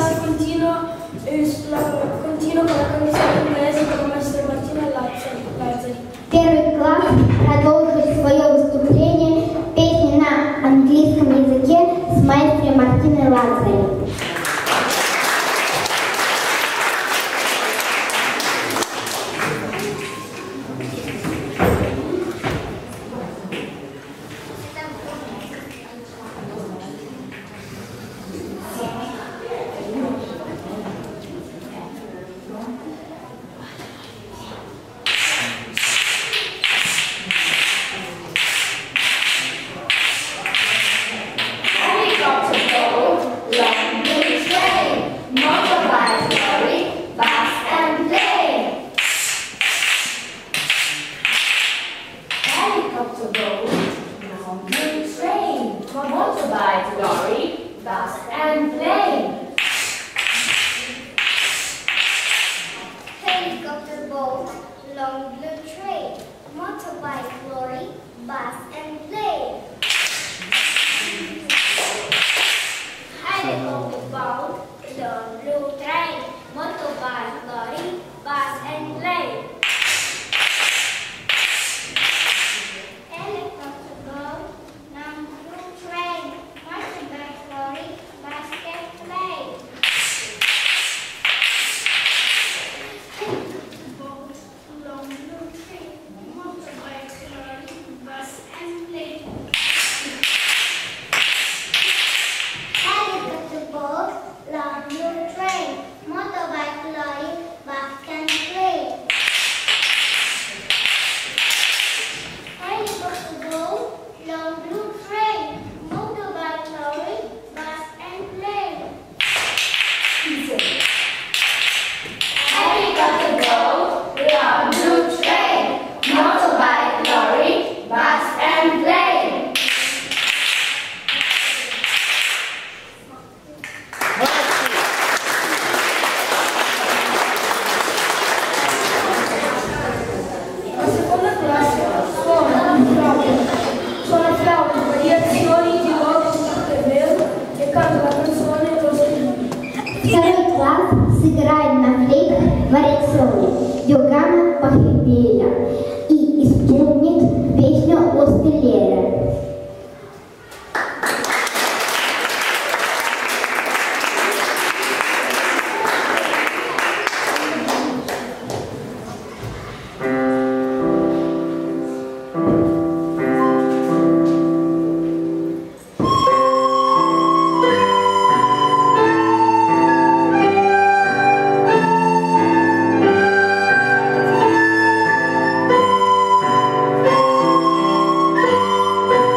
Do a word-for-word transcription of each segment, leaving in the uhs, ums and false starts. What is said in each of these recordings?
classe continua, eh, la, continua con la condizione inglese con мастер Мартина Лазарь. Первый класс продолжит свое выступление песни на английском языке с маэстро Мартиной Лазарь. Thank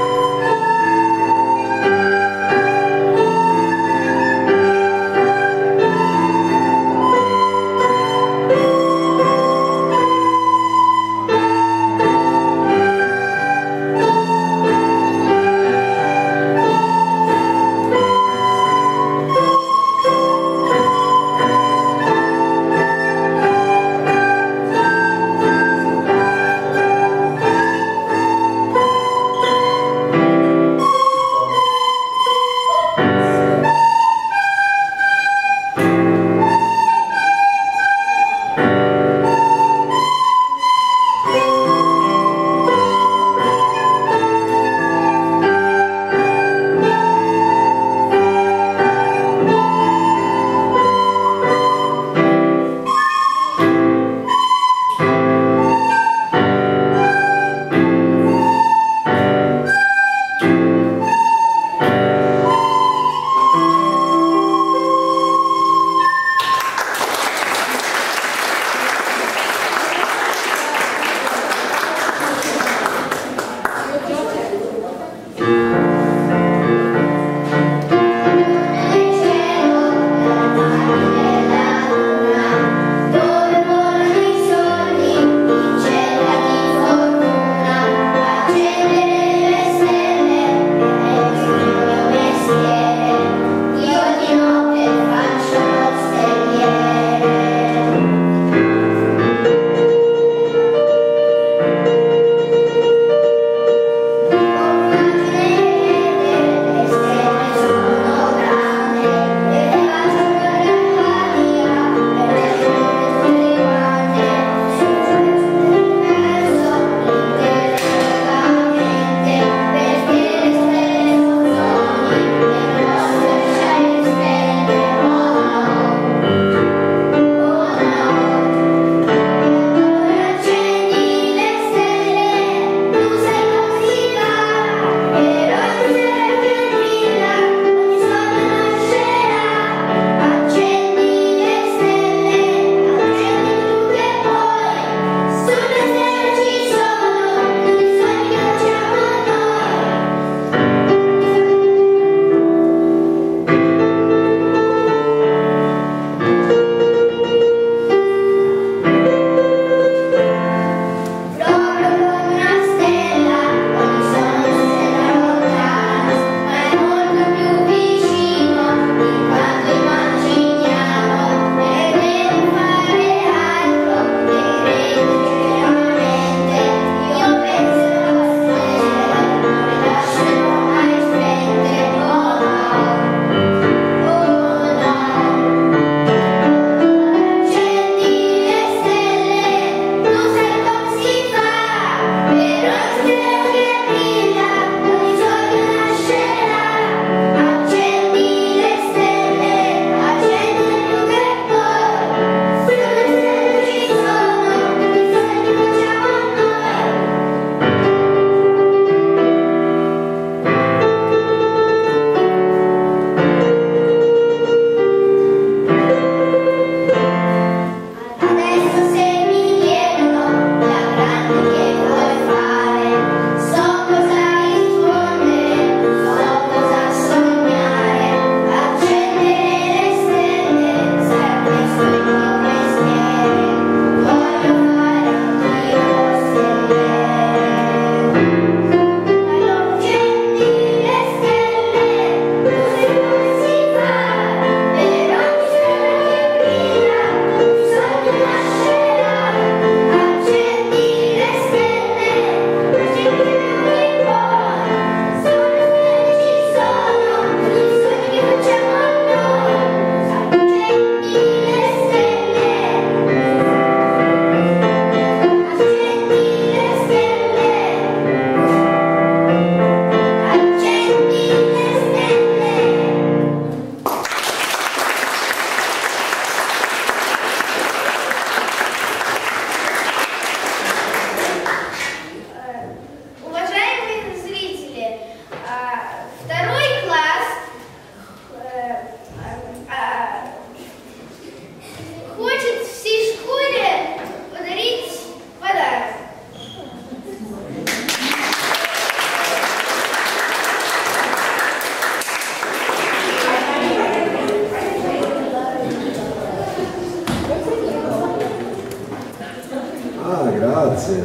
Grazie.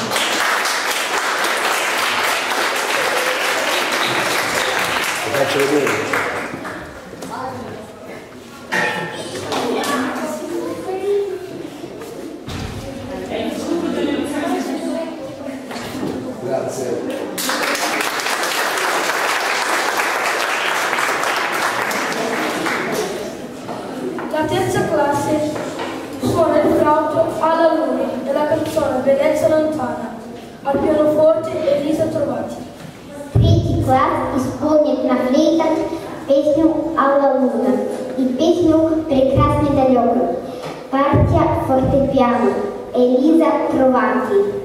Lo faccio vedere. Grazie. La terza classe suona il flauto alla luna della canzone Bellezza lontana, al pianoforte Elisa Trovati. Третий класс исполнит на флейтах песню «Алла луна» и песню «Прекрасный далекой». Партия фортепиано Элиза Тровати.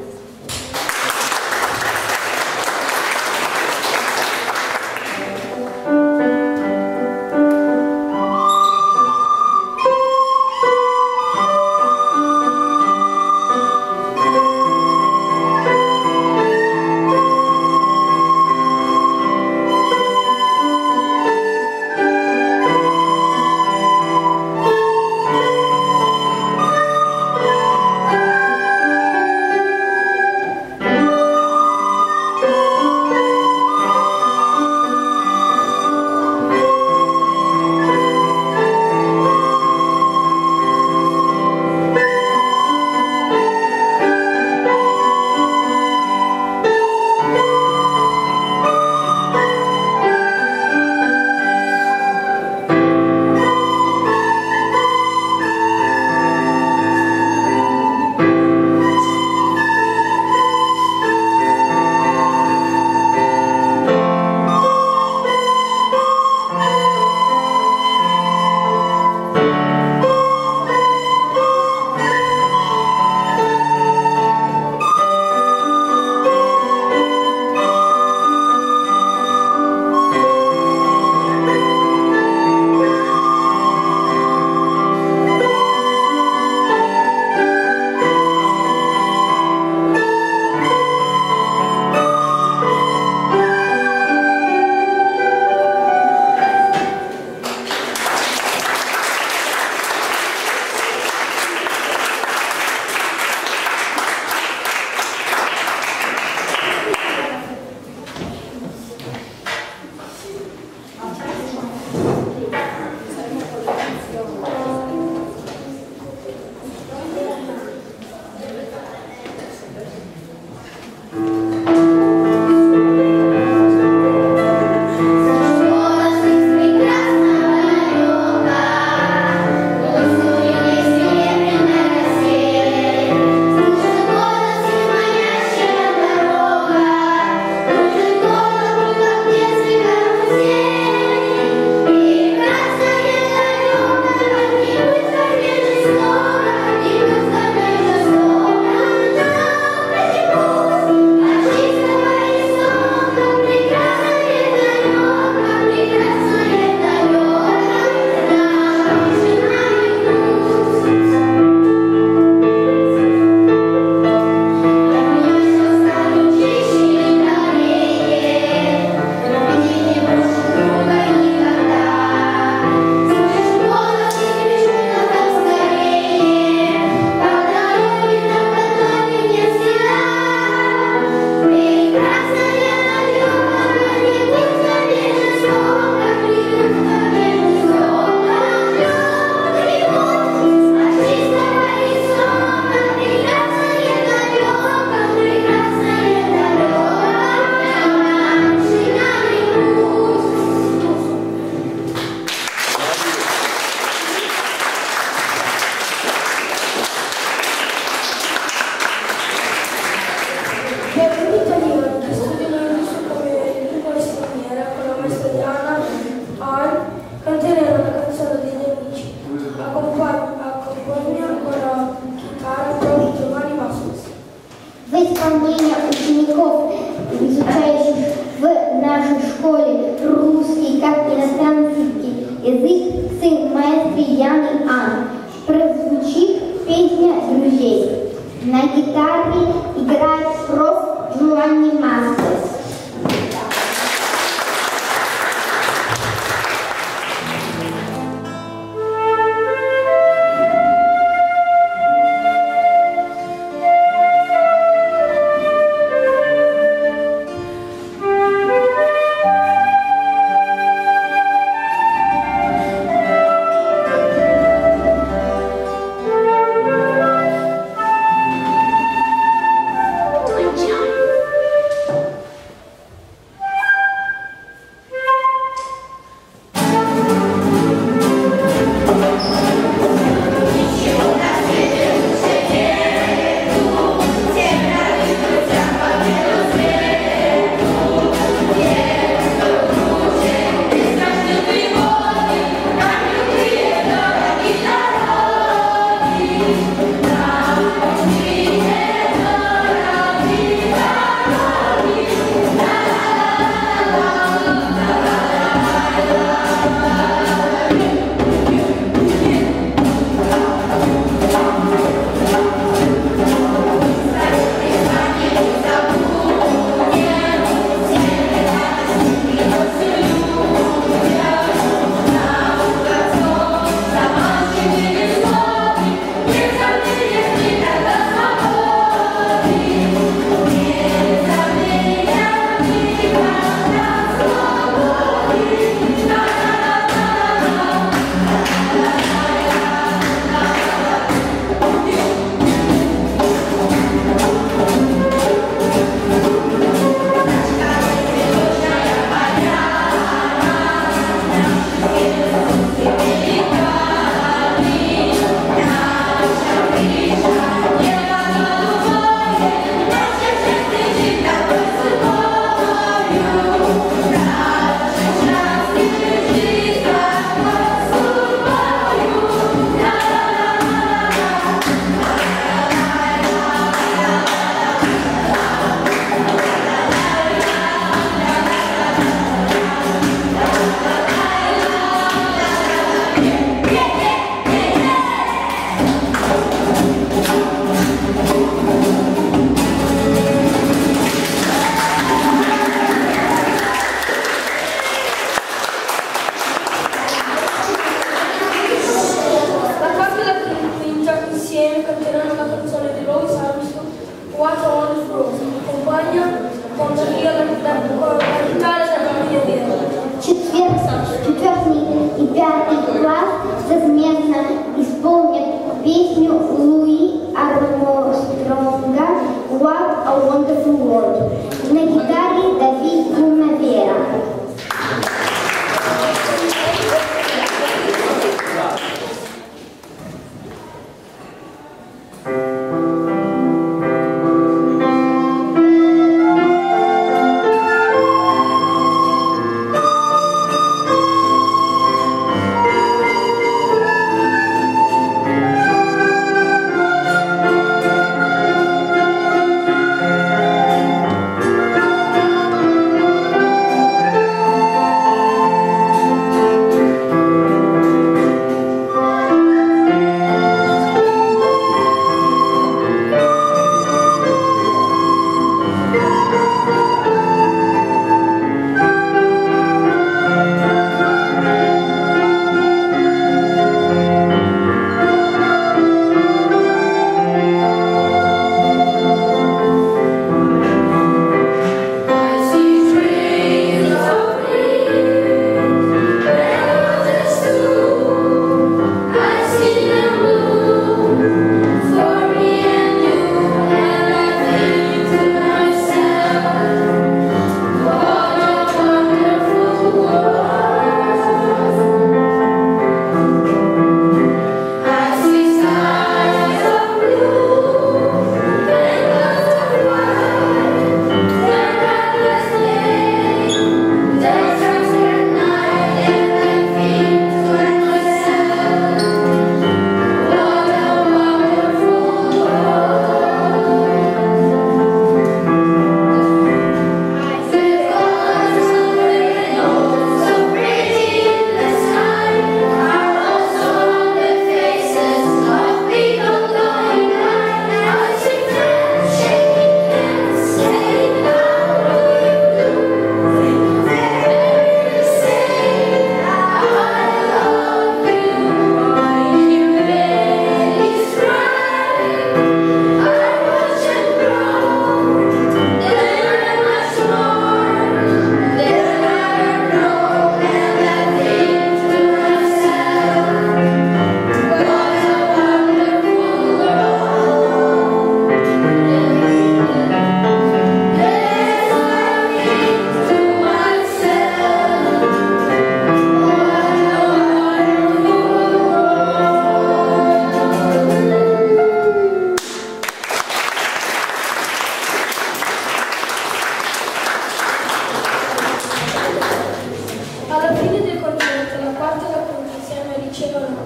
исполнение учеников, изучающих в нашей школе русский как иностранный язык, сын маэстро Яны Ан, прозвучит песня друзей. На гитаре играет проф. Джованни Мастерс.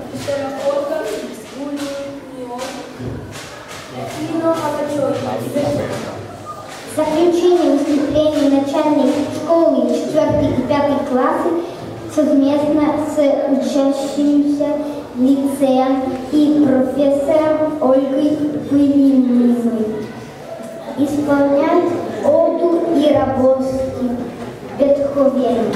che si raccolga l'unione fino alla gioia. Заключение выступления начальной школы четвёртой и пятой классы совместно с учащимися лицея и профессором Ольгой Пылининой исполняет оду Иерополки Бетховена.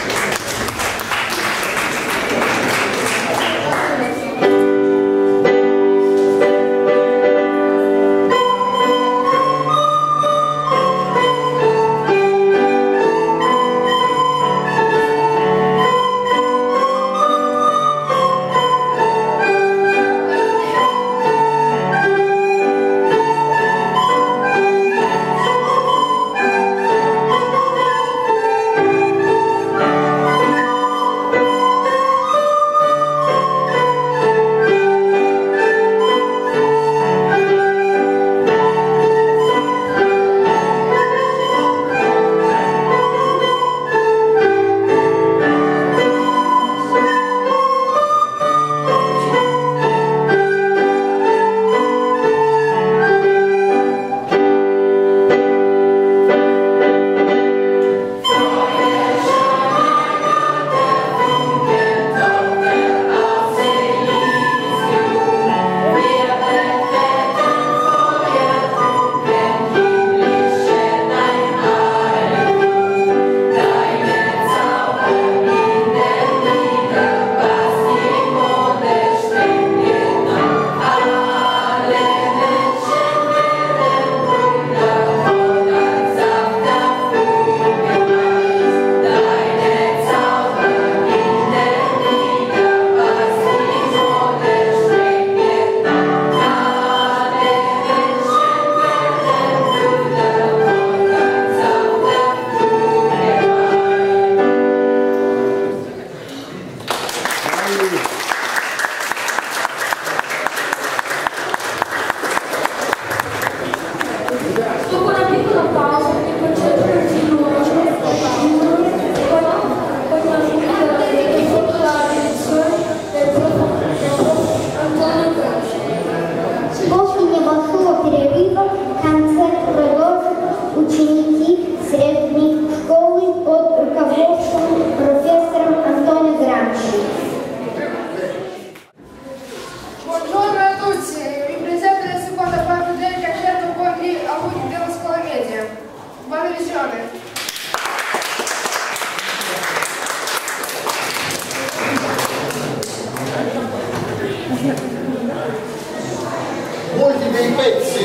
Molti dei pezzi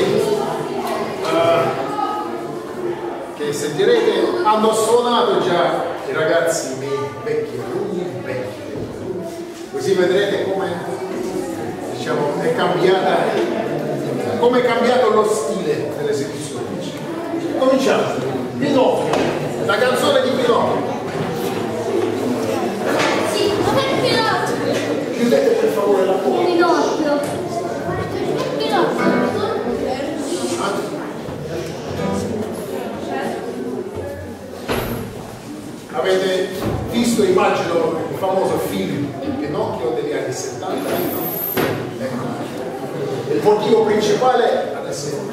uh, che sentirete hanno suonato già i ragazzi miei vecchi alunni, vecchi alunni. Così vedrete come, diciamo, è cambiata, come è cambiato lo stile dell'esecuzione. Cominciamo. Pinocchio, la canzone di Pinocchio. Sì, non è Pinocchio. Chiudete per favore la porta. Pinocchio. Avete visto, immagino, il famoso film Pinocchio degli anni settanta? Ecco. Il motivo principale adesso è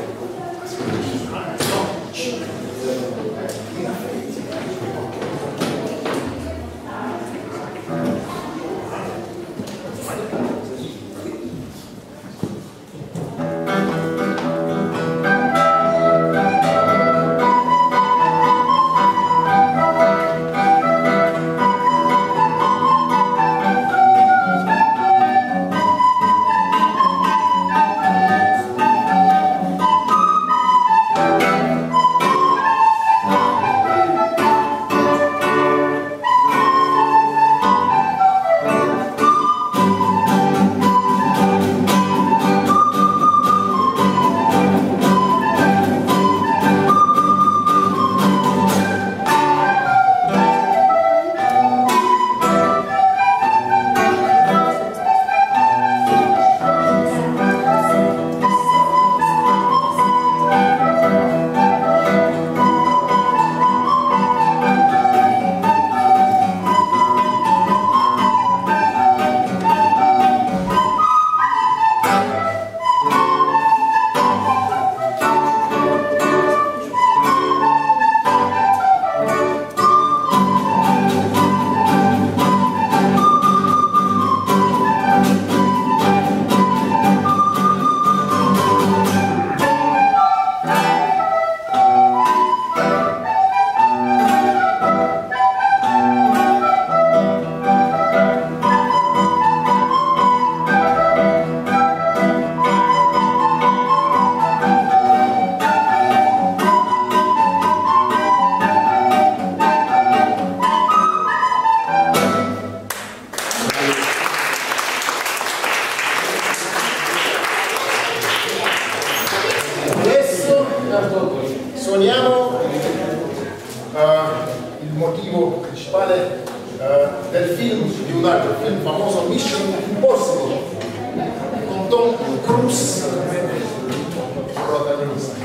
ricordato il film famoso Mission Impossible con Tom Cruise protagonista.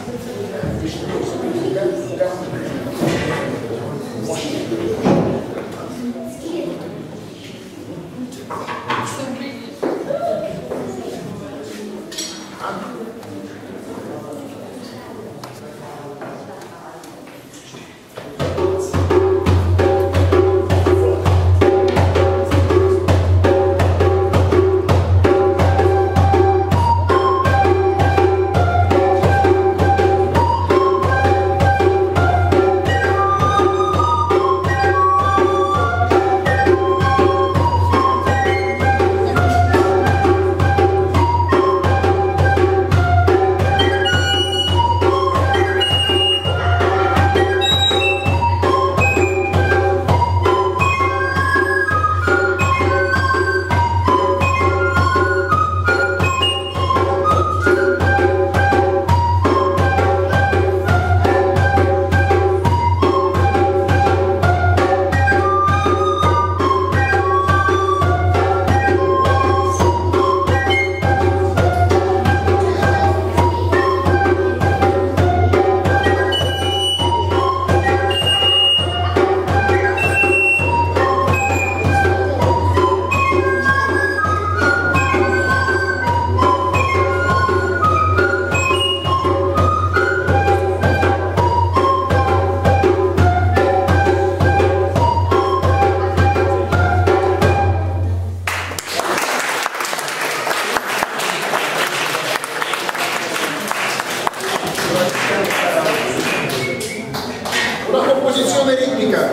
Una composizione ritmica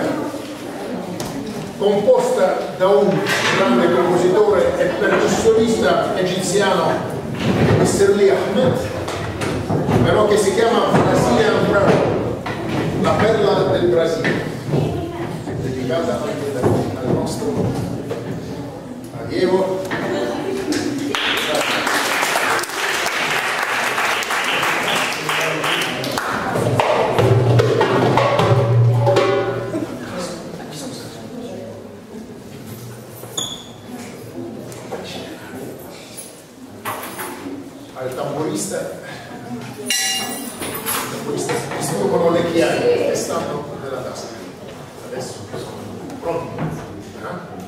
composta da un grande compositore e percussionista egiziano, mister Lee Ahmed, però che si chiama Brazilian Pearl, la perla del Brasile, dedicata anche al nostro allievo. Al tamburista, il tamburista distruggono le chiavi che stanno nella tasca. Adesso sono pronti. Eh?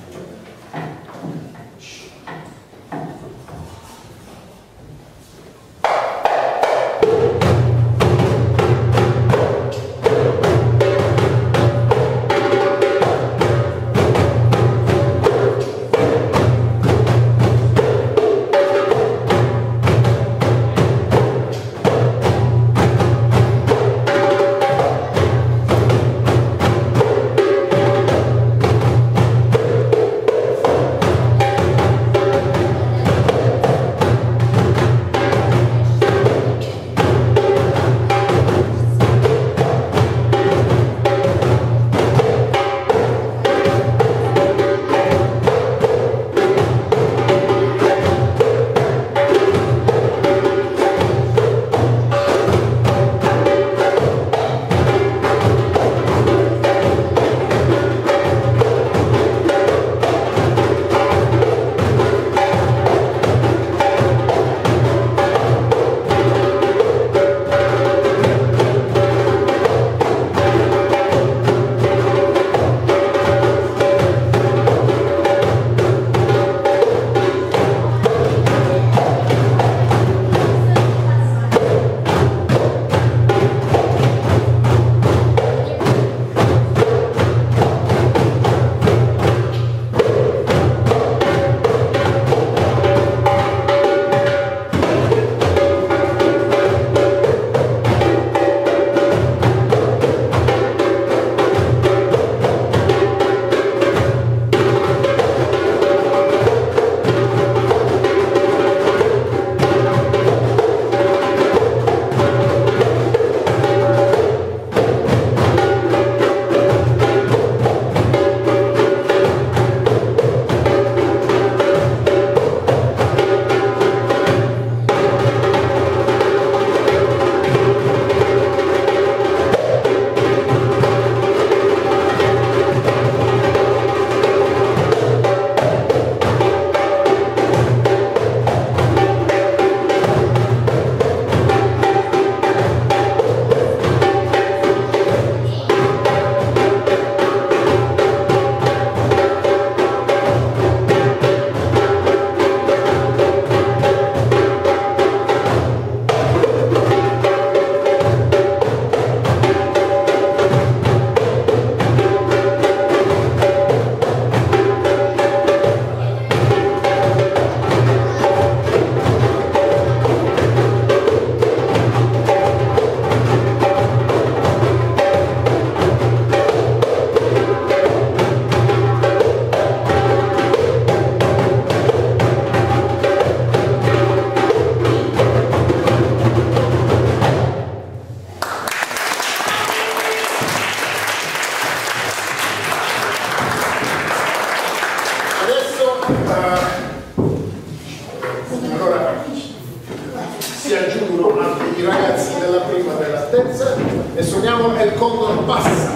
Allora si aggiungono anche i ragazzi della prima e della terza e suoniamo El Condor Passa,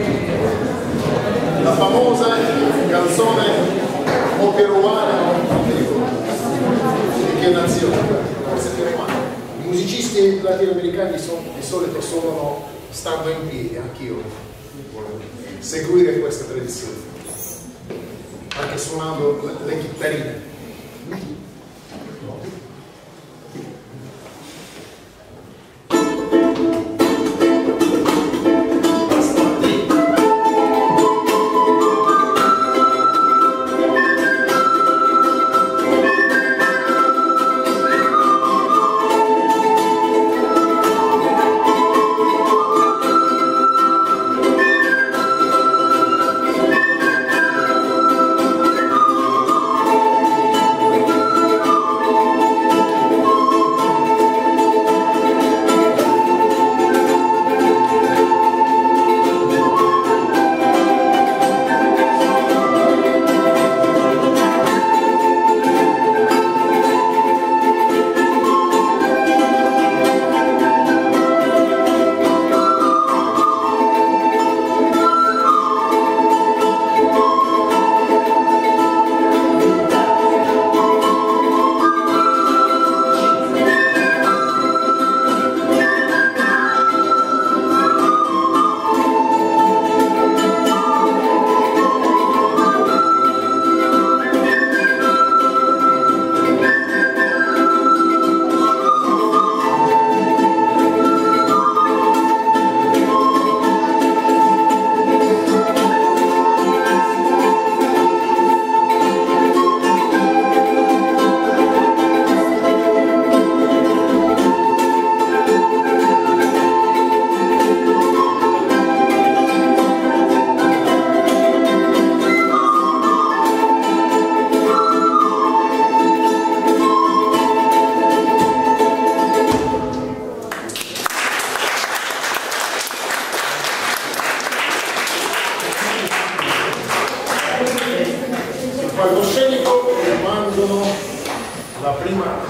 la famosa canzone operuana di che nazione? Forse più romana. I musicisti latinoamericani sono, di solito suonano stando in piedi, anch'io volevo seguire questa tradizione, anche suonando le, le chitarrine. Palcoscenico rimangono la prima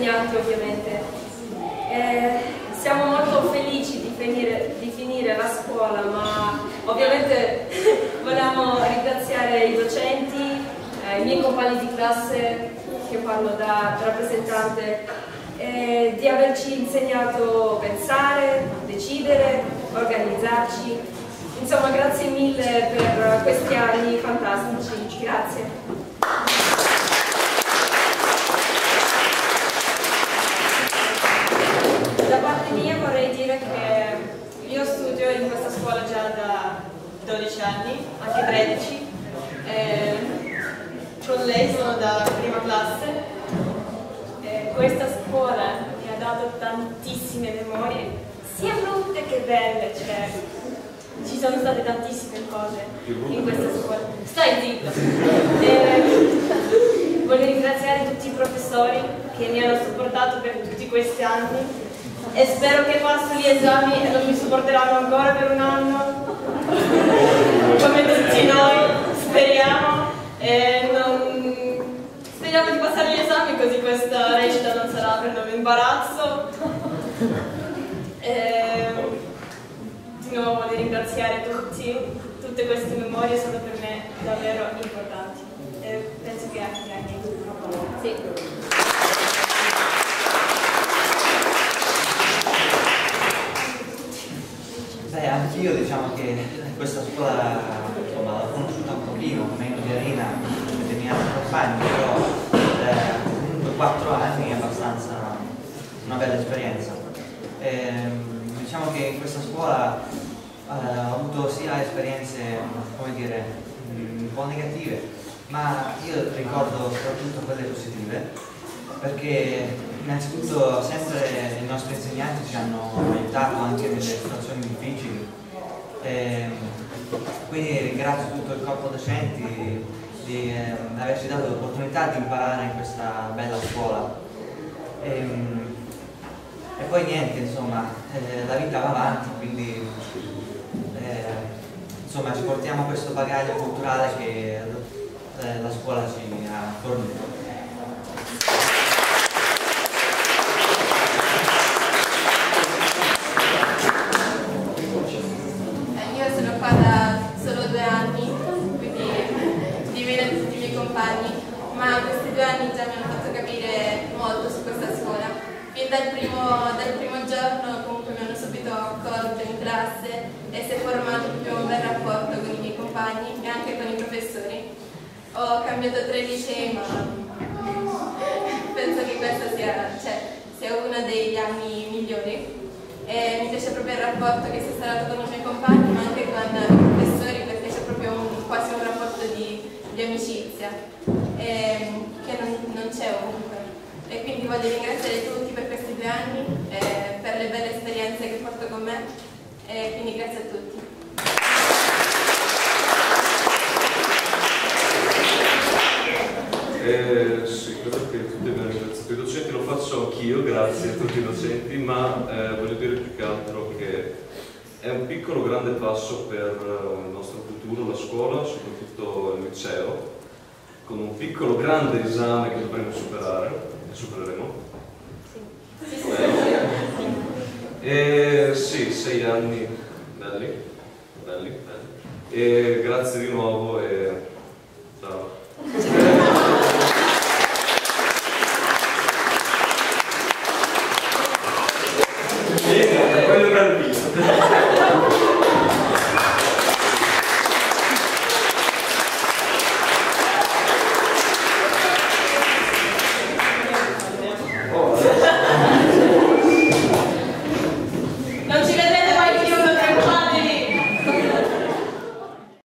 insegnanti ovviamente. Eh, siamo molto felici di finire, di finire la scuola, ma ovviamente vogliamo ringraziare i docenti, eh, i miei compagni di classe, che parlo da rappresentante, eh, di averci insegnato a pensare, decidere, organizzarci. Insomma, grazie mille per questi anni fantastici. Grazie. Da parte mia vorrei dire che io studio in questa scuola già da dodici anni, anche tredici. Eh, con lei sono da prima classe. Eh, questa scuola mi ha dato tantissime memorie, sia brutte che belle, cioè ci sono state tantissime cose in questa scuola. Stai zitto! Eh, voglio ringraziare tutti i professori che mi hanno supportato per tutti questi anni. E spero che passo gli esami e non mi supporteranno ancora per un anno, come tutti noi, speriamo. E non... Speriamo di passare gli esami così questa recita non sarà per noi un imbarazzo. E... Di nuovo voglio ringraziare tutti, tutte queste memorie sono per me davvero importanti. E penso che anche anche sì. Beh, anch'io diciamo che questa scuola insomma, l'ho conosciuta un pochino, meno di Arena e dei miei altri compagni, però eh, comunque quattro anni è abbastanza una bella esperienza. E, diciamo che in questa scuola eh, ho avuto sia esperienze, come dire, un po' negative, ma io ricordo soprattutto quelle positive, perché innanzitutto sempre i nostri insegnanti ci hanno aiutato anche nelle situazioni difficili, e quindi ringrazio tutto il corpo docenti di eh, averci dato l'opportunità di imparare in questa bella scuola. E, e poi niente, insomma, eh, la vita va avanti, quindi eh, insomma ci portiamo questo bagaglio culturale che eh, la scuola ci ha fornito. Ma questi due anni già mi hanno fatto capire molto su questa scuola. Fin dal primo, dal primo giorno comunque mi hanno subito accolto in classe e si è formato proprio un bel rapporto con i miei compagni e anche con i professori. Ho cambiato tre licei, ma penso che questo sia, cioè, sia uno degli anni migliori. E mi piace proprio il rapporto che si è instaurato con i miei compagni, ma anche con i professori, perché c'è proprio un, quasi un rapporto di, di amicizia. Ehm, che non, non c'è ovunque, e quindi voglio ringraziare tutti per questi due anni, eh, per le belle esperienze che porto con me, e quindi grazie a tutti. Eh, sì, credo che tutti abbiano ringraziato i docenti, lo faccio anch'io, grazie a tutti i docenti, ma eh, voglio dire più che altro che è un piccolo grande passo per il nostro futuro, la scuola, soprattutto il liceo, con un piccolo grande esame che dovremo superare, e supereremo. Sì. Sì. E sì, sei anni belli, belli, belli. E grazie di nuovo e